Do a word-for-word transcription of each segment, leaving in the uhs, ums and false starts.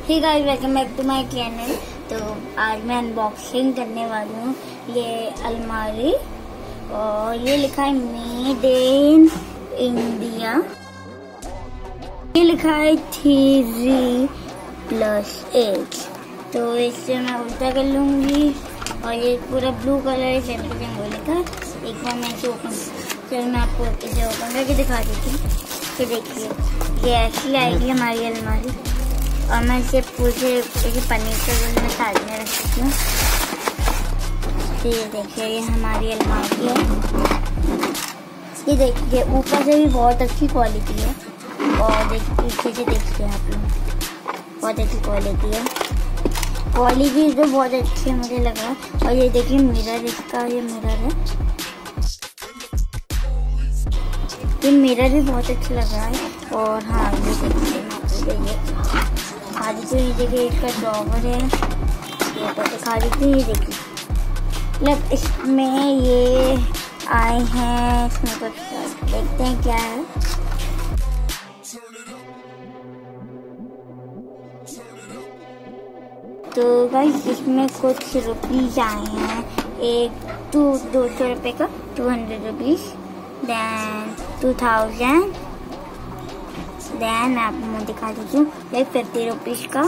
Hey guys, welcome back to my channel. तो आज मैं अनबॉक्सिंग करने वाली हूँ ये अलमारी, और ये लिखा है मेड इन इंडिया। ये लिखा है थ्री प्लस एट। तो इससे मैं उल्टा कर लूंगी, और ये पूरा ब्लू कलर है, सेवन वो लिखा है। एक बार मैं इसे ओपन चलो मैं आपको इसे ओपन करके दिखा देती हूँ। तो देखिए, ये ऐसी आएगी हमारी अलमारी, और मैं इसे पूरे इसे पनीर के मैं साइड में रख सकती हूँ। तो ये देखिए, ये हमारी अलमारी है। ये देखिए, ऊपर से भी बहुत अच्छी क्वालिटी है, और देखिए पीछे से देखिए आप लोग, बहुत अच्छी क्वालिटी है। क्वालिटी तो बहुत अच्छी मुझे लगा। और ये देखिए मिरर, इसका ये मिरर है, ये मिरर भी बहुत अच्छा लग रहा है। और हाँ, ये देखिए खाली तो ये देखिए इसका ड्रॉवर है, ये तो दिखा देती हूँ। ये देखिए मतलब इसमें ये आए हैं, इसमें कुछ देखते हैं क्या है। तो गाइस इसमें कुछ रुपीज आए हैं, एक टू दो सौ रुपये का two hundred rupees, then two thousand, then मैं आपको दिखा देती हूँ एक फिफ्टी रुपीज का,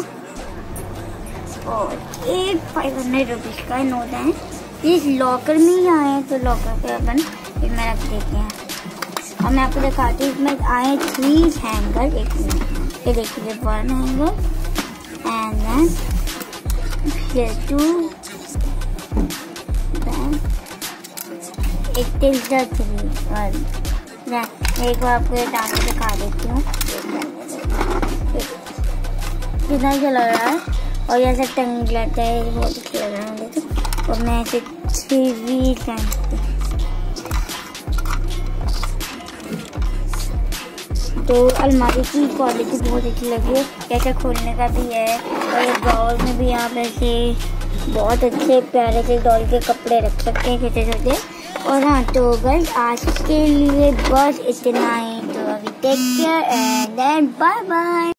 और एक फाइव हंड्रेड रुपीज का नोट है। ये लॉकर में ही आए हैं, तो लॉकर पे अपन इसमें रख देते हैं। और मैं आपको दिखाती हूँ, इसमें आए थ्री हैंगर। एक मिनट, ये देखिए वन हैंगर, एंड देन फिर two, then it is the three one. एक बार आपको ये टांग के दिखा देती हूँ कितना अच्छा लग रहा है, और ऐसा टंग लगता है, बहुत अच्छा लग रहा है मुझे। तो और मैं ऐसे थ्री टांगती हूँ। तो अलमारी की क्वालिटी बहुत अच्छी लगी है, कैसे खोलने का भी है, और ये ड्रॉवर में भी आप ऐसे बहुत अच्छे प्यारे से डॉल के कपड़े रख सकते हैं छोटे छोटे। और हाँ, तो गाइस आज के लिए बस इतना ही। तो अभी take care and then bye bye.